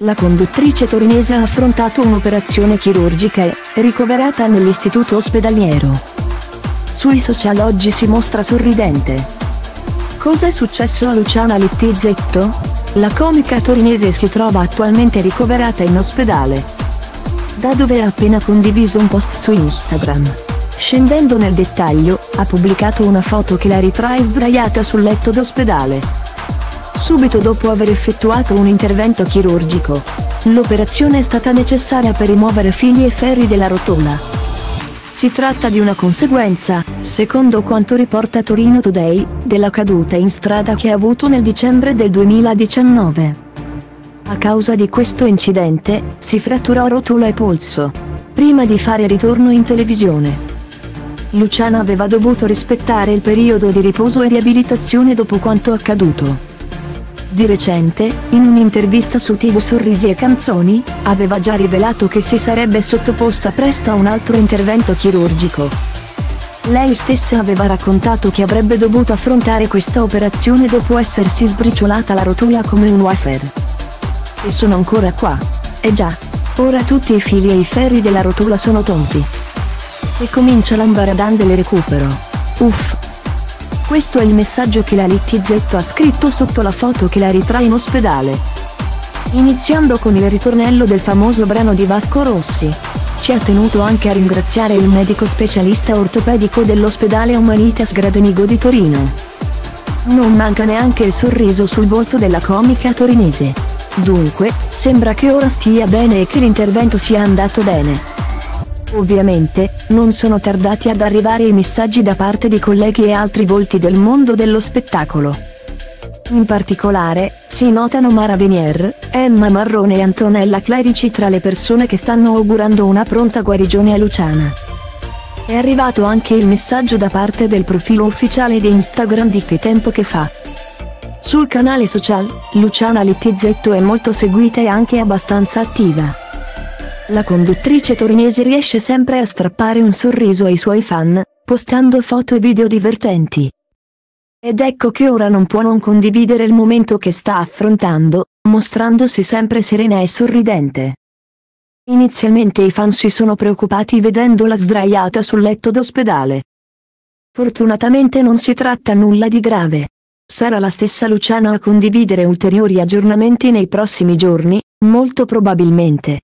La conduttrice torinese ha affrontato un'operazione chirurgica e, ricoverata nell'istituto ospedaliero, sui social oggi si mostra sorridente. Cosa è successo a Luciana Littizzetto? La comica torinese si trova attualmente ricoverata in ospedale, da dove ha appena condiviso un post su Instagram. Scendendo nel dettaglio, ha pubblicato una foto che la ritrae sdraiata sul letto d'ospedale, subito dopo aver effettuato un intervento chirurgico. L'operazione è stata necessaria per rimuovere fili e ferri della rotola. Si tratta di una conseguenza, secondo quanto riporta Torino Today, della caduta in strada che ha avuto nel dicembre del 2019. A causa di questo incidente, si fratturò rotola e polso, prima di fare ritorno in televisione. Luciana aveva dovuto rispettare il periodo di riposo e riabilitazione dopo quanto accaduto. Di recente, in un'intervista su TV Sorrisi e Canzoni, aveva già rivelato che si sarebbe sottoposta presto a un altro intervento chirurgico. Lei stessa aveva raccontato che avrebbe dovuto affrontare questa operazione dopo essersi sbriciolata la rotola come un wafer. E sono ancora qua. E già, ora tutti i fili e i ferri della rotola sono tonti. E comincia l'ambaradan del recupero. Uff. Questo è il messaggio che la Littizzetto ha scritto sotto la foto che la ritrae in ospedale. Iniziando con il ritornello del famoso brano di Vasco Rossi, ci ha tenuto anche a ringraziare il medico specialista ortopedico dell'ospedale Humanitas Gradenigo di Torino. Non manca neanche il sorriso sul volto della comica torinese. Dunque, sembra che ora stia bene e che l'intervento sia andato bene. Ovviamente, non sono tardati ad arrivare i messaggi da parte di colleghi e altri volti del mondo dello spettacolo. In particolare, si notano Mara Venier, Emma Marrone e Antonella Clerici tra le persone che stanno augurando una pronta guarigione a Luciana. È arrivato anche il messaggio da parte del profilo ufficiale di Instagram di Che Tempo Che Fa. Sul canale social, Luciana Littizzetto è molto seguita e anche abbastanza attiva. La conduttrice torinese riesce sempre a strappare un sorriso ai suoi fan, postando foto e video divertenti. Ed ecco che ora non può non condividere il momento che sta affrontando, mostrandosi sempre serena e sorridente. Inizialmente i fan si sono preoccupati vedendola sdraiata sul letto d'ospedale. Fortunatamente non si tratta nulla di grave. Sarà la stessa Luciana a condividere ulteriori aggiornamenti nei prossimi giorni, molto probabilmente.